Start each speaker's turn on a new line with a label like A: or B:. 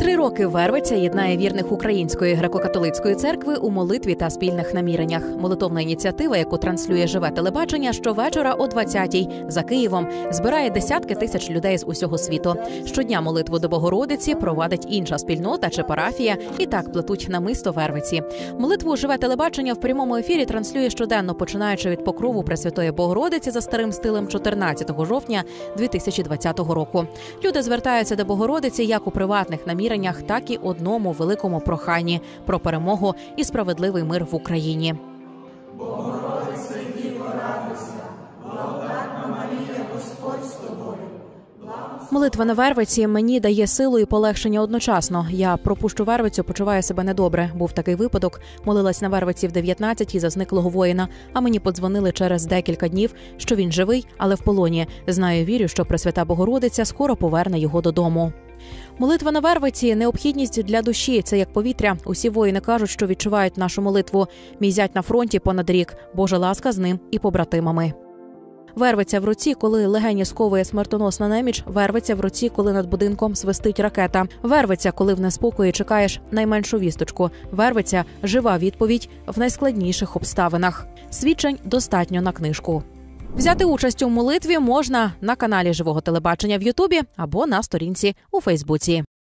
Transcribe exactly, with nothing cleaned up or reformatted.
A: Три роки Вервиця єднає вірних Української греко-католицької церкви у молитві та спільних наміреннях. Молитовна ініціатива, яку транслює живе телебачення, щовечора о двадцятій за Києвом збирає десятки тисяч людей з усього світу. Щодня молитву до Богородиці провадить інша спільнота чи парафія, і так плетуть намисто Вервиці. Молитву живе телебачення в прямому ефірі транслює щоденно, починаючи від покрову Пресвятої Богородиці за старим стилем чотирнадцятого жовтня дві тисячі двадцятого року. Люди звертаються до Богородиці як у приватних наміреннях, так і одному великому проханні про перемогу і справедливий мир в Україні.
B: Богородице, Діво, радуйся, благодатна Марія, Господь з тобою.
A: Молитва на Вервиці мені дає силу і полегшення одночасно. Я пропущу Вервицю, почуваю себе недобре. Був такий випадок. Молилась на Вервиці в дев'ятнадцятій за зниклого воїна, а мені подзвонили через декілька днів, що він живий, але в полоні. Знаю і вірю, що Пресвята Богородиця скоро поверне його додому. Молитва на Вервиці – необхідність для душі. Це як повітря. Усі воїни кажуть, що відчувають нашу молитву. Мій зять на фронті понад рік. Божа ласка з ним і побратимами. Вервиця в руці, коли легені сковує смертоносна неміч. Вервиця в руці, коли над будинком свистить ракета. Вервиця, коли в неспокої чекаєш найменшу вісточку. Вервиця – жива відповідь в найскладніших обставинах. Свідчень достатньо на книжку. Взяти участь у молитві можна на каналі Живого телебачення в Ютубі або на сторінці у Фейсбуці.